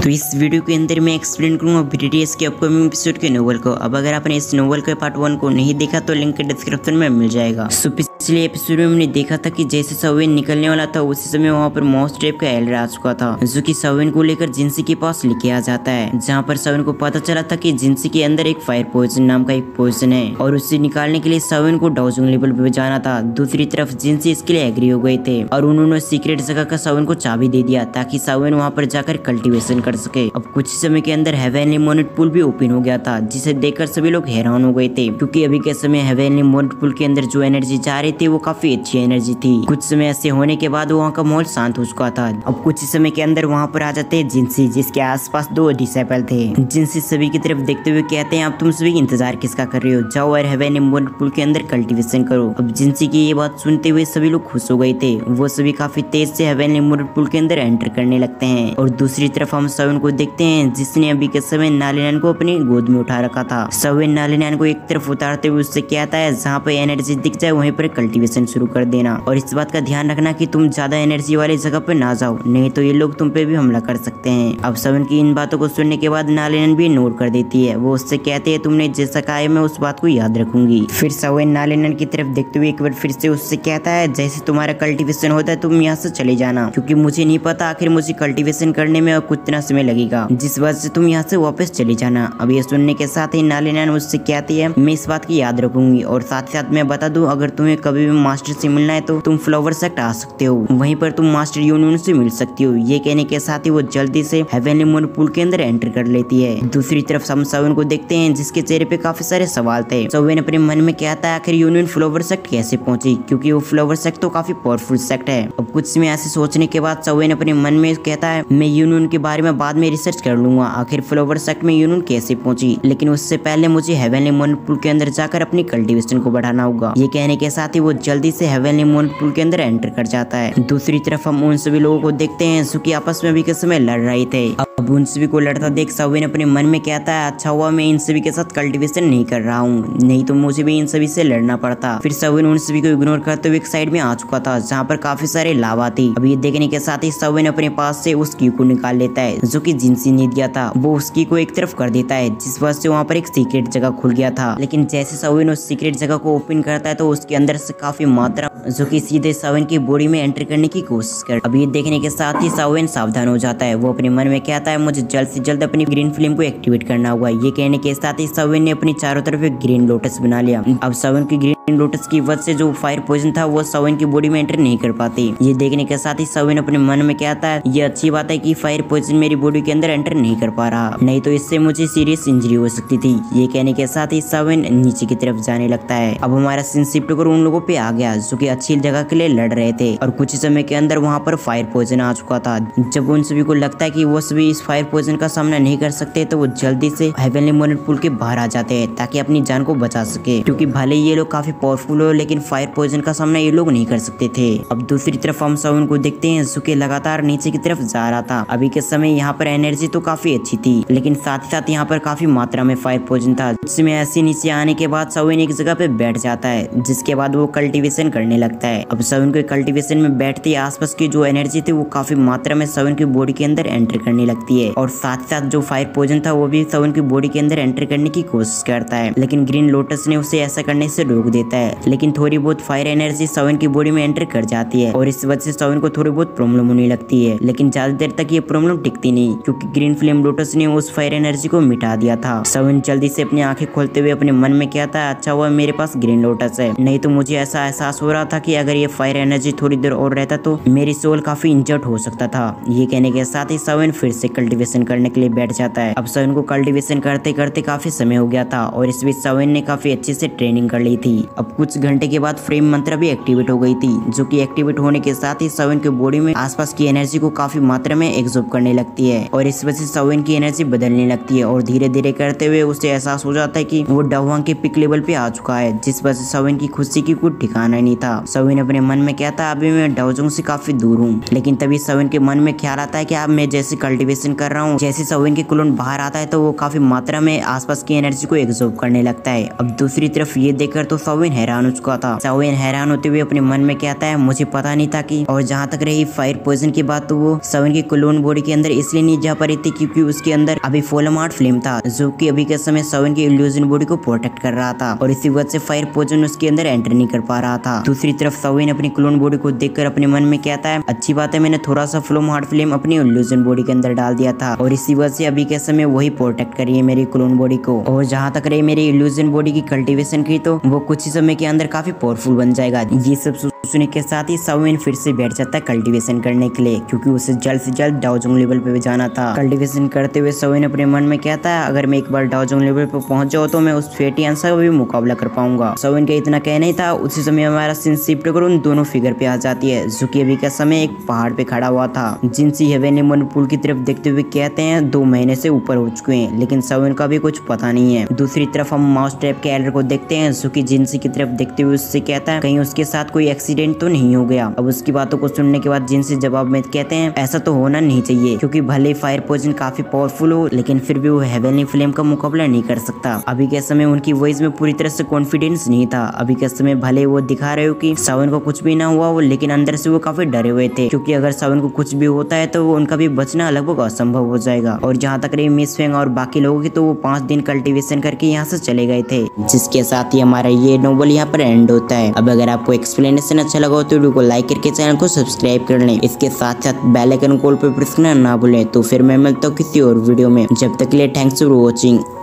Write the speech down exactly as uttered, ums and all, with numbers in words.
तो इस वीडियो के अंदर मैं एक्सप्लेन करूंगा बीटीएस के अपकमिंग एपिसोड के नोवेल को। अब अगर आपने इस नोवेल के पार्ट वन को नहीं देखा तो लिंक डिस्क्रिप्शन में मिल जाएगा। सो पिछले एपिसोड में हमने देखा था कि जैसे सवेन निकलने वाला था उसी समय वहाँ पर मॉस टाइप का एल्डर आ चुका था, जो कि सवेन को लेकर जिंसी के पास लेके आ जाता है, जहाँ पर सवेन को पता चला था कि जिंसी के अंदर एक फायर पॉइजन नाम का एक पॉइजन है और उसे निकालने के लिए सवेन को डाउजिंग लेवल पे जाना था। दूसरी तरफ जिंसी इसके लिए एग्री हो गए थे और उन्होंने सीक्रेट जगह का सवेन को चाबी दे दिया ताकि सवेन वहाँ पर जाकर कल्टीवेशन कर सके। अब कुछ समय के अंदर हेवनली मोनेट पूल भी ओपन हो गया था, जिसे देखकर सभी लोग हैरान हो गए थे, क्योंकि अभी के समय हेवनली मोनेट पूल के अंदर जो एनर्जी जा रही थी वो काफी अच्छी एनर्जी थी। कुछ समय ऐसे होने के बाद वहाँ का माहौल शांत हो चुका था। अब कुछ समय के अंदर वहाँ पर आ जाते हैं जिंसी, जिसके आसपास दो डिसेबल थे। जिंसी सभी की तरफ देखते हुए कहते हैं, अब तुम सभी इंतजार किसका कर रहे हो, जाओ और हेवनली मोनेट पूल के अंदर कल्टीवेशन करो। अब जिंसी की ये बात सुनते हुए सभी लोग खुश हो गए थे। वो सभी काफी तेज से हेवनली मोनेट पूल के अंदर एंटर करने लगते हैं। और दूसरी तरफ हम सवेन को देखते हैं, जिसने अभी के समय नालिनान को अपनी गोद में उठा रखा था। सवेन नालिनान को एक तरफ उतारते हुए उससे कहता है, जहाँ पर एनर्जी दिख जाए वहीं पर कल्टीवेशन शुरू कर देना और इस बात का ध्यान रखना कि तुम ज्यादा एनर्जी वाली जगह पर ना जाओ, नहीं तो ये लोग तुम पे भी हमला कर सकते हैं। अब सवेन की इन बातों को सुनने के बाद नालिनान भी इग्नोर कर देती है। वो उससे कहते हैं, तुमने जैसा कहा है मैं उस बात को याद रखूंगी। फिर सवेन नालिनान की तरफ देखते हुए एक बार फिर से उससे कहता है, जैसे तुम्हारा कल्टीवेशन होता है तुम यहाँ से चले जाना, क्योंकि मुझे नहीं पता आखिर मुझे कल्टीवेशन करने में कितना समय लगेगा, जिस वजह से तुम यहाँ से वापस चले जाना। अब ये सुनने के साथ ही नालिनान उससे कहती है, मैं इस बात की याद रखूंगी और साथ ही साथ मैं बता दूं, अगर तुम्हें कभी भी मास्टर से मिलना है तो तुम फ्लावर सेक्ट आ सकते हो, वहीं पर तुम मास्टर यूनियन से मिल सकती हो। ये कहने के साथ ही वो जल्दी से हेवनली मोनेट पूल के अंदर एंटर कर लेती है। दूसरी तरफ हम सवेन को देखते हैं, जिसके चेहरे पे काफी सारे सवाल थे। सवेन अपने मन में कहता है, आखिर यूनियन फ्लावर सेक्ट कैसे पहुंची, क्योंकि वो फ्लावर सेक्ट तो काफी पावरफुल सेक्ट है। अब कुछ समय ऐसे सोचने के बाद सवेन अपने मन में कहता है, मैं यूनियन के बारे में बाद में रिसर्च कर लूंगा, आखिर फ्लावर सेक्ट में यूनियन कैसे पहुंची, लेकिन उससे पहले मुझे हेवनली मोनेट पूल के अंदर जाकर अपनी कल्टीवेशन को बढ़ाना होगा। ये कहने के साथ ही वो जल्दी से हेवनली मोनेट पूल के अंदर एंटर कर जाता है। दूसरी तरफ हम उन सभी लोगों को देखते हैं जो कि आपस में अभी के समय लड़ रहे थे। अब उन सभी को लड़ता देख सवेन अपने मन में कहता है, अच्छा हुआ मैं इन सभी के साथ कल्टीवेशन नहीं कर रहा हूँ, नहीं तो मुझे भी इन सभी से लड़ना पड़ता। फिर सवेन उन सभी को इग्नोर करते हुए एक साइड में आ चुका था, जहाँ पर काफी सारे लावा थी। अब ये देखने के साथ ही सवेन अपने पास से उस की को निकाल लेता है, जो कि जिंसी ने दिया था। वो उसकी को एक तरफ कर देता है, जिस वजह से वहाँ पर एक सीक्रेट जगह खुल गया था। लेकिन जैसे सवेन उस सीक्रेट जगह को ओपन करता है तो उसके अंदर से काफी मात्रा जो कि सीधे सवेन की बॉडी में एंटर करने की कोशिश कर। अब ये देखने के साथ ही सवेन सावधान हो जाता है। वो अपने मन में कहता है, मुझे जल्द से जल्द अपनी ग्रीन फ्लेम को एक्टिवेट करना होगा। ये कहने के साथ ही सवेन ने अपनी चारों तरफ एक ग्रीन लोटस बना लिया। अब सवेन की ग्रीन लोटस की वजह से जो फायर पॉइजन था वो सवेन की बॉडी में एंटर नहीं कर पाती। ये देखने के साथ ही सवेन अपने मन में कहता है, ये अच्छी बात है कि फायर पॉइजन मेरी बॉडी के अंदर एंटर नहीं कर पा रहा, नहीं तो इससे मुझे सीरियस इंजरी हो सकती थी। ये कहने के साथ ही सवेन नीचे की तरफ जाने लगता है। अब हमारा सीन शिफ्ट कर उन लोगों पे आ गया जो कि अच्छी जगह के लिए लड़ रहे थे और कुछ समय के अंदर वहाँ पर फायर पॉइजन आ चुका था। जब उन सभी को लगता है कि वो सभी इस फायर पॉइजन का सामना नहीं कर सकते तो वो जल्दी से हेवनली मोनेट पूल के बाहर आ जाते हैं ताकि अपनी जान को बचा सके, क्योंकि भले ये लोग काफी पावरफुल हो लेकिन फायर पॉइजन का सामना ये लोग नहीं कर सकते थे। अब दूसरी तरफ हम सवेन को देखते हैं जो कि लगातार नीचे की तरफ जा रहा था। अभी के समय यहाँ पर एनर्जी तो काफी अच्छी थी, लेकिन साथ ही साथ यहाँ पर काफी मात्रा में फायर पॉइजन था। इसमें ऐसे नीचे आने के बाद सवेन एक जगह पे बैठ जाता है, जिसके बाद वो कल्टीवेशन करने लगता है। अब सवेन के कल्टीवेशन में बैठते आसपास की जो एनर्जी थी वो काफी मात्रा में सवेन की बॉडी के अंदर एंटर करने लगती है और साथ ही साथ जो फायर पॉइजन था वो भी सवेन की बॉडी के अंदर एंटर करने की कोशिश करता है, लेकिन ग्रीन लोटस ने उसे ऐसा करने से रोक देता है। लेकिन थोड़ी बहुत फायर एनर्जी सवेन की बॉडी में एंटर कर जाती है और इस वजह से सवेन को थोड़ी बहुत प्रॉब्लम होने लगती है, लेकिन ज्यादा देर तक ये प्रॉब्लम टिकती नहीं, क्योंकि ग्रीन फ्लेम लोटस ने उस फायर एनर्जी को मिटा दिया था। सवेन जल्दी से अपनी आंखें खोलते हुए अपने मन में कहता है, अच्छा हुआ मेरे पास ग्रीन लोटस है, नहीं तो मुझे ऐसा एहसास हो रहा था कि अगर ये फायर एनर्जी थोड़ी देर और रहता तो मेरी सोल काफी इंजर्ड हो सकता था। ये कहने के साथ ही सवेन फिर से कल्टीवेशन करने के लिए बैठ जाता है। अब सवेन को कल्टीवेशन करते करते काफी समय हो गया था और इस बीच सवेन ने काफी अच्छे से ट्रेनिंग कर ली थी। अब कुछ घंटे के बाद फ्रेम मंत्र भी एक्टिवेट हो गई थी, जो कि एक्टिवेट होने के साथ ही सवेन की बॉडी में आसपास की एनर्जी को काफी मात्रा में एब्जॉर्ब करने लगती है और इस वजह से सवेन की एनर्जी बदलने लगती है और धीरे धीरे करते हुए उसे एहसास हो जाता है कि वो डाउवांग के पिक लेवल पे आ चुका है, जिस वजह से सवेन की खुशी की कुछ ठिकाना नहीं था। सवेन अपने मन में कहता है, अभी मैं डाउजोंग से काफी दूर हूँ, लेकिन तभी सवेन के मन में ख्याल आता है कि अब मैं जैसे कल्टीवेशन कर रहा हूँ, जैसे सवेन के क्लोन बाहर आता है तो वो काफी मात्रा में आसपास की एनर्जी को एब्जॉर्ब करने लगता है। अब दूसरी तरफ ये देखकर तो साविन हैरान हो चुका था। साविन हैरान होते हुए अपने मन में कहता है मुझे पता नहीं था कि। और जहाँ तक रही फायर पॉइजन की बात, तो वो साविन की क्लोन बॉडी के अंदर इसलिए नहीं जा पा रही थी क्योंकि उसके अंदर अभी फॉलमार्ट फ्लेम था, जो कि अभी के समय साविन की इल्यूजन बॉडी को प्रोटेक्ट कर रहा था और इसी वजह से फायर पॉइजन उसके अंदर एंटर नहीं कर पा रहा था। दूसरी तरफ साविन अपनी क्लोन बॉडी को देखकर अपने मन में कहता है अच्छी बात है मैंने थोड़ा सा फॉलमार्ट फ्लेम अपनी इल्यूजन बॉडी के अंदर डाल दिया था और इसी वजह से अभी के समय वही प्रोटेक्ट करी है मेरी क्लोन बॉडी को। और जहाँ तक रही मेरी इल्यूजन बॉडी की कल्टीवेशन की, तो वो कुछ ही समय के अंदर काफी पावरफुल बन जाएगा। ये सब सोचने के साथ ही साविन फिर से बैठ जाता है कल्टीवेशन करने के लिए, क्योंकि उसे जल्द से जल्द डाउजोंग लेवल पे भी जाना था। कल्टीवेशन करते हुए साविन अपने मन में कहता है अगर मैं एक बार डाउजोंग लेवल पे पहुंच जाऊँ तो मैं उस फेटियंस का भी मुकाबला कर पाऊंगा। साविन का इतना कहना ही था, उसी समय हमारा सीन शिफ्ट कर उन दोनों फिगर पे आ जाती है, जो कि अभी का समय एक पहाड़ पे खड़ा हुआ था। जिनसी हेवेन मनपुल की तरफ देखते हुए कहते हैं दो महीने से ऊपर हो चुके हैं, लेकिन साविन का भी कुछ पता नहीं है। दूसरी तरफ हम माउस ट्रैप के एल्डर को देखते हैं, जो कि जिनसी की तरफ देखते हुए उससे कहता है कहीं उसके साथ कोई एक्सीडेंट तो नहीं हो गया। अब उसकी बातों को सुनने के बाद जिनसी जवाब में कहते हैं ऐसा तो होना नहीं चाहिए, क्योंकि भले फायर पॉइजन काफी पावरफुल हो लेकिन फिर भी वो हेवेनली फ्लेम का मुकाबला नहीं कर सकता। अभी के समय उनकी वॉइस में पूरी तरह से कॉन्फिडेंस नहीं था। अभी के समय भले वो दिखा रहे हो कि साविन को कुछ भी ना हुआ वो, लेकिन अंदर से वो काफी डरे हुए थे, क्योंकि अगर साविन को कुछ भी होता है तो उनका भी बचना लगभग असंभव हो जाएगा। और जहाँ तक रही मिस फेंग और बाकी लोगों की, तो वो पांच दिन कल्टीवेशन करके यहाँ से चले गए थे, जिसके साथ ही हमारा ये नोवेल यहाँ पर एंड होता है। अब अगर आपको एक्सप्लेनेशन अच्छा लगा हो तो वीडियो को लाइक करके चैनल को सब्सक्राइब कर लें। इसके साथ साथ बेल आइकन कॉल पर प्रेस करना ना भूलें। तो फिर मैं मिलता हूँ किसी और वीडियो में, जब तक के लिए थैंक्स फॉर वॉचिंग।